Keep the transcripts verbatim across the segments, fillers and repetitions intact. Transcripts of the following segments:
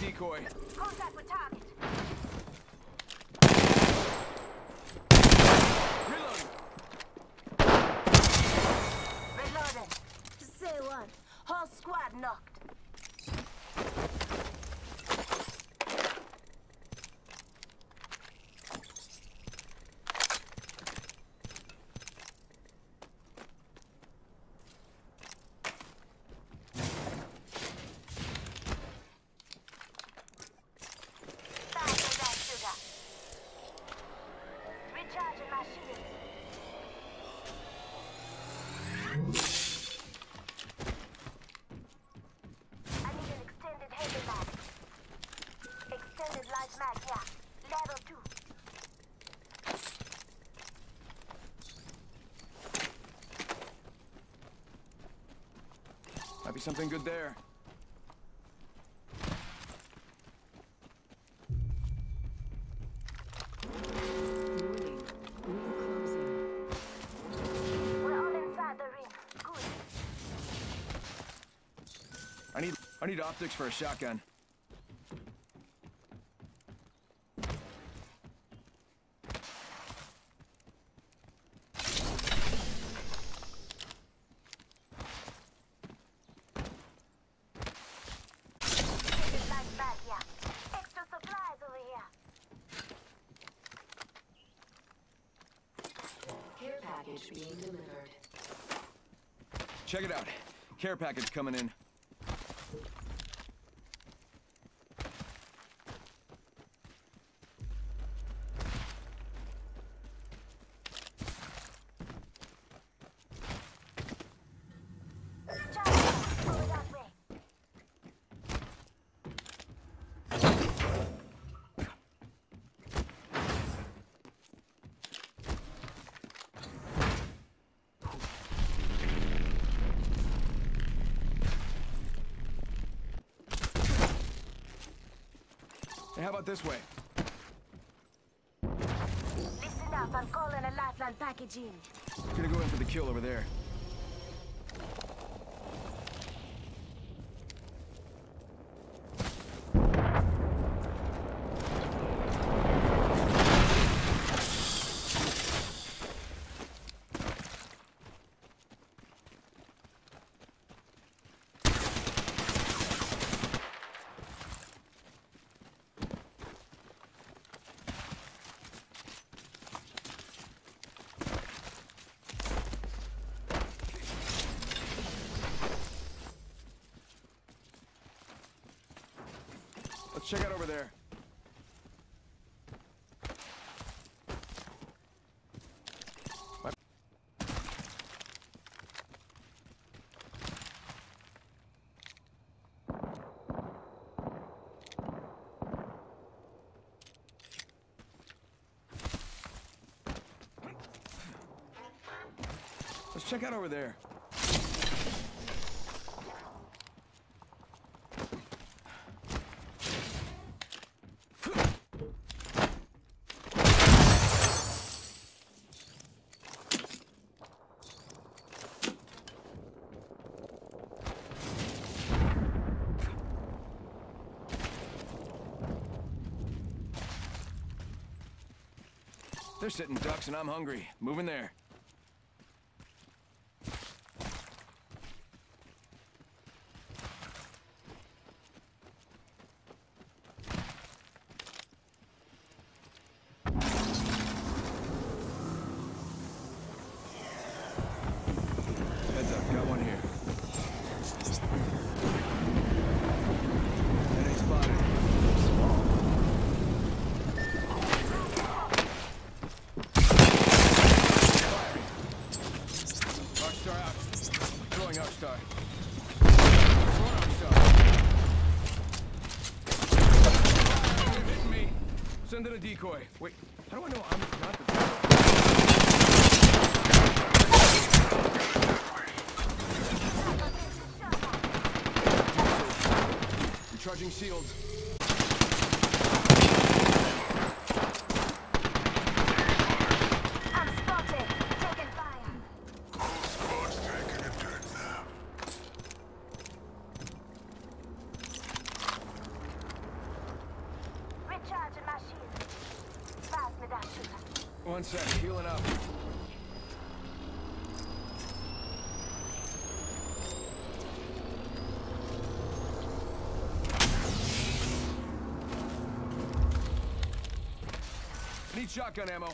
decoy. Contact with target. Reloading. Reloading. Say one. Whole squad knocked. Recharging my shield. I need an extended heavy mag. Extended light mag here. Level two. Might be something good there. I need I need optics for a shotgun. Extra supplies over here. Care package being delivered. Check it out. Care package coming in. Hey, how about this way? Listen up, I'm calling a lifeline package in. Gonna go in for the kill over there. Let's check out over there. What? Let's check out over there. They're sitting ducks and I'm hungry. Moving there. Heads up, got one here. That ain't spotted. Arcstar out. Throwing Arcstar. Throwing Arcstar. You're hitting me. Send in a decoy. Wait, how do I know I'm not the decoy? Recharging shields. I'm spotted. Taking fire. Squad's taking a dirt nap. One sec, healing up. Need shotgun ammo.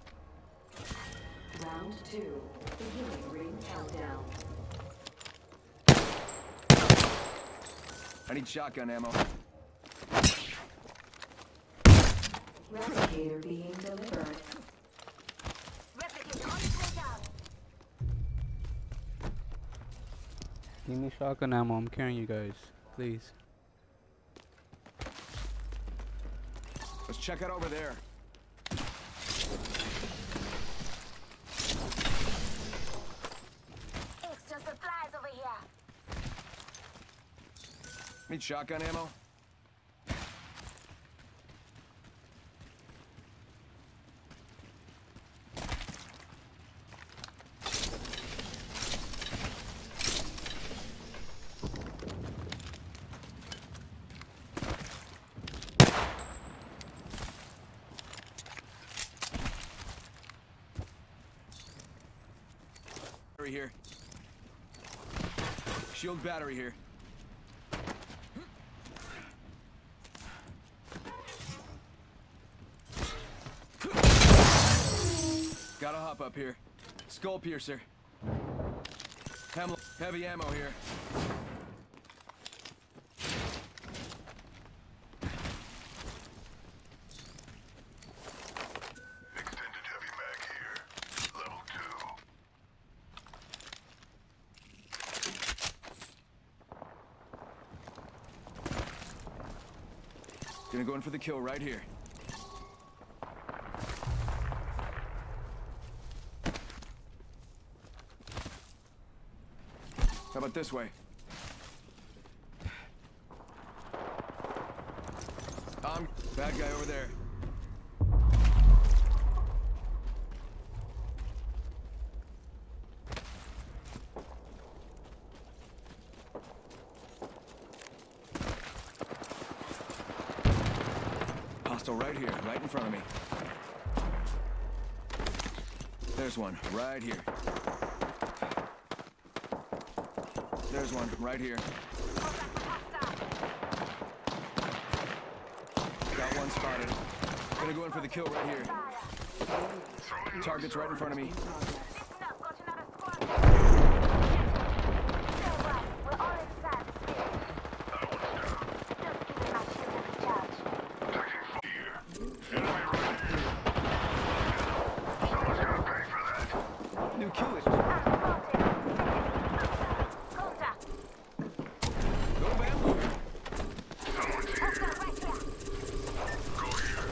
Round two. Beginning ring countdown. I need shotgun ammo. Replicator being delivered. Replicator on its way down. Give me shotgun ammo. I'm carrying you guys. Please. Let's check it over there. Extra supplies over here. Need shotgun ammo. Here. Shield battery here. Gotta hop up here. Skull piercer. Hem heavy ammo here. Extended heavy mag here. Level two. Gonna go in for the kill right here. How about this way? Um, bad guy over there. Hostile right here, right in front of me. There's one, right here. There's one, right here. Got one spotted. Gonna go in for the kill right here. Target's right in front of me. Listen up, got another squad. Stay right, we're all inside the spirit. Just give me my shield and recharge. Here. Enemy right here. Someone's gonna pay for that. New kill it. Contact. Go bamboo. Someone's here. Hostile right here. Go here.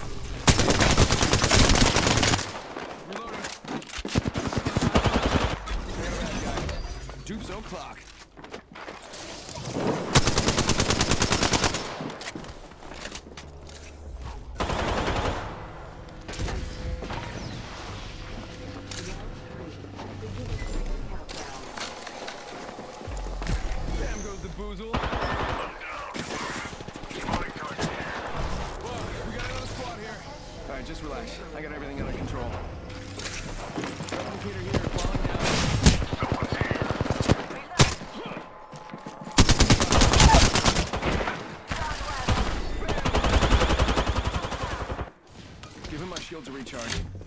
Reloading. Got a bad guy. Dupes o'clock. Damn goes the boozle. Spotting target here. Whoa, we got another squad here. All right, just relax. I got everything under control. Replicator here, falling down. Someone's here. Give him my shield to recharge.